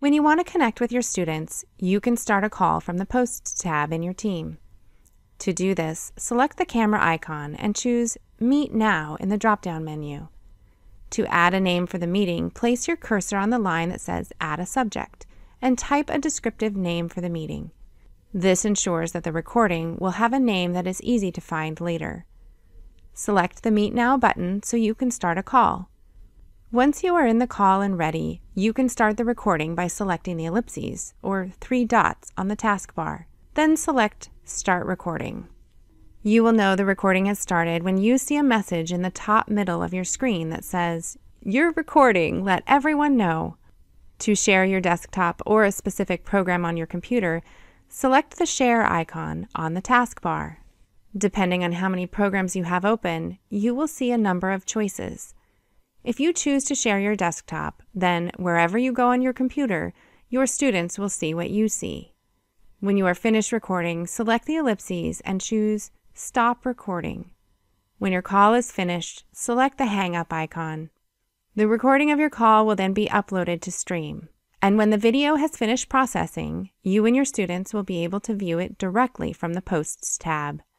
When you want to connect with your students, you can start a call from the Posts tab in your team. To do this, select the camera icon and choose Meet Now in the drop-down menu. To add a name for the meeting, place your cursor on the line that says Add a Subject and type a descriptive name for the meeting. This ensures that the recording will have a name that is easy to find later. Select the Meet Now button so you can start a call. Once you are in the call and ready, you can start the recording by selecting the ellipses, or 3 dots, on the taskbar. Then select Start Recording. You will know the recording has started when you see a message in the top middle of your screen that says, "You're recording, let everyone know." To share your desktop or a specific program on your computer, select the Share icon on the taskbar. Depending on how many programs you have open, you will see a number of choices. If you choose to share your desktop, then wherever you go on your computer, your students will see what you see. When you are finished recording, select the ellipses and choose Stop Recording. When your call is finished, select the Hang Up icon. The recording of your call will then be uploaded to Stream. And when the video has finished processing, you and your students will be able to view it directly from the Posts tab.